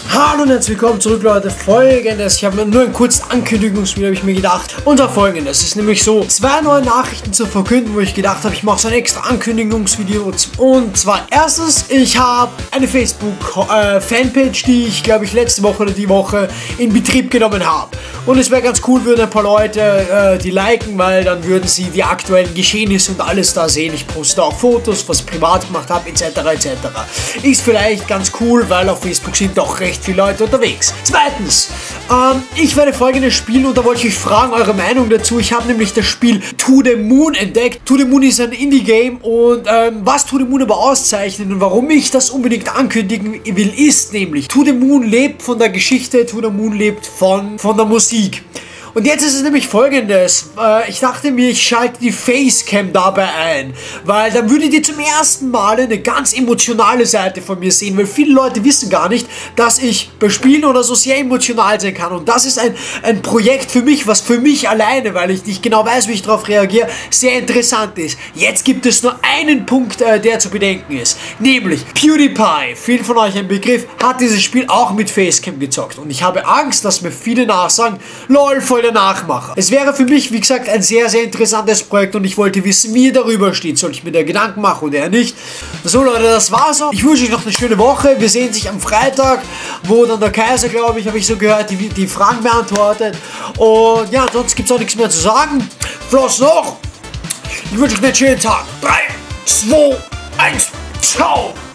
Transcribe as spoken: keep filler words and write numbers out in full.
Hallo und herzlich willkommen zurück, Leute. Folgendes, ich habe mir nur ein kurzes Ankündigungsvideo, habe ich mir gedacht. Und zwar folgendes, es ist nämlich so, zwei neue Nachrichten zu verkünden, wo ich gedacht habe, ich mache so ein extra Ankündigungsvideo. Und zwar erstens, ich habe eine Facebook-Fanpage, die ich, glaube ich, letzte Woche oder die Woche in Betrieb genommen habe. Und es wäre ganz cool, würden ein paar Leute äh, die liken, weil dann würden sie die aktuellen Geschehnisse und alles da sehen. Ich poste auch Fotos, was ich privat gemacht habe, et cetera et cetera. Ist vielleicht ganz cool, weil auf Facebook sind doch recht viele Leute unterwegs. Zweitens, ähm, ich werde folgendes spielen und da wollte ich euch fragen, eure Meinung dazu. Ich habe nämlich das Spiel To The Moon entdeckt. To The Moon ist ein Indie-Game und ähm, was To The Moon aber auszeichnet und warum ich das unbedingt ankündigen will, ist nämlich, To The Moon lebt von der Geschichte, To The Moon lebt von, von der Musik. Und jetzt ist es nämlich folgendes, äh, ich dachte mir, ich schalte die Facecam dabei ein, weil dann würdet ihr zum ersten Mal eine ganz emotionale Seite von mir sehen, weil viele Leute wissen gar nicht, dass ich bei Spielen oder so sehr emotional sein kann und das ist ein, ein Projekt für mich, was für mich alleine, weil ich nicht genau weiß, wie ich darauf reagiere, sehr interessant ist. Jetzt gibt es nur einen Punkt, äh, der zu bedenken ist, nämlich PewDiePie, vielen von euch ein Begriff, hat dieses Spiel auch mit Facecam gezockt und ich habe Angst, dass mir viele nachsagen, lol, voll der Nachmacher. Es wäre für mich, wie gesagt, ein sehr, sehr interessantes Projekt und ich wollte wissen, wie ihr darüber steht. Soll ich mir da Gedanken machen oder nicht? So Leute, das war's so. Ich wünsche euch noch eine schöne Woche. Wir sehen sich am Freitag, wo dann der Kaiser, glaube ich, habe ich so gehört, die, die Fragen beantwortet. Und ja, sonst gibt es auch nichts mehr zu sagen. Floss noch. Ich wünsche euch einen schönen Tag. drei, zwei, eins, ciao.